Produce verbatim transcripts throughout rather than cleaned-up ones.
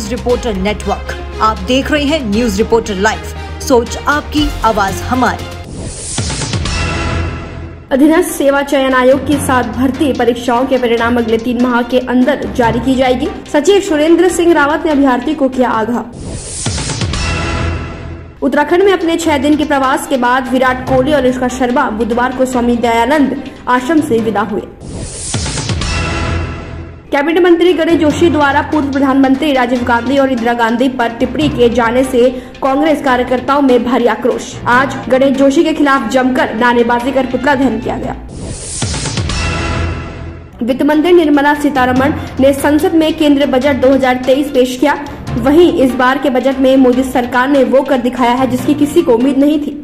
News reporter network. आप देख रहे हैं न्यूज रिपोर्टर लाइव, सोच आपकी, आवाज हमारी। अधीनस्थ सेवा चयन आयोग की सात भर्ती परीक्षाओं के परिणाम अगले तीन माह के अंदर जारी की जाएगी। सचिव सुरेंद्र सिंह रावत ने अभ्यर्थी को किया आगाह। उत्तराखंड में अपने छह दिन के प्रवास के बाद विराट कोहली और अनुष्का शर्मा बुधवार को स्वामी दयानंद आश्रम से विदा हुए। कैबिनेट मंत्री गणेश जोशी द्वारा पूर्व प्रधानमंत्री राजीव गांधी और इंदिरा गांधी पर टिप्पणी किए जाने से कांग्रेस कार्यकर्ताओं में भारी आक्रोश। आज गणेश जोशी के खिलाफ जमकर नारेबाजी कर पुतला दहन किया गया। वित्त मंत्री निर्मला सीतारमण ने संसद में केंद्रीय बजट दो हज़ार तेईस पेश किया। वहीं इस बार के बजट में मोदी सरकार ने वो कर दिखाया है जिसकी किसी को उम्मीद नहीं थी।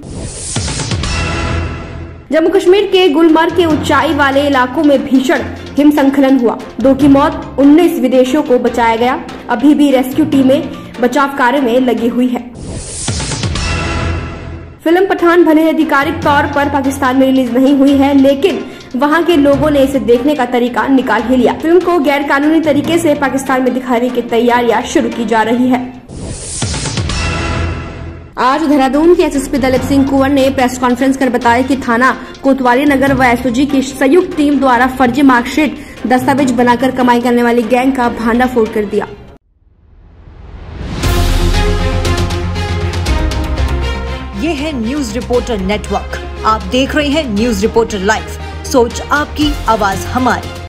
जम्मू कश्मीर के गुलमर्ग के ऊंचाई वाले इलाकों में भीषण हिमस्खलन हुआ। दो की मौत, उन्नीस विदेशियों को बचाया गया। अभी भी रेस्क्यू टीमें बचाव कार्य में लगी हुई है। फिल्म पठान भले आधिकारिक तौर पर पाकिस्तान में रिलीज नहीं हुई है, लेकिन वहां के लोगों ने इसे देखने का तरीका निकाल ही लिया। फिल्म को गैर कानूनी तरीके से पाकिस्तान में दिखाने की तैयारियां शुरू की जा रही है। आज देहरादून के एसएसपी दलीप सिंह कुंवर ने प्रेस कॉन्फ्रेंस कर बताया कि थाना कोतवाली नगर व एसओजी की संयुक्त टीम द्वारा फर्जी मार्कशीट दस्तावेज बनाकर कमाई करने वाली गैंग का भांडाफोड़ कर दिया। ये है न्यूज रिपोर्टर नेटवर्क। आप देख रहे हैं न्यूज रिपोर्टर लाइव, सोच आपकी, आवाज हमारी।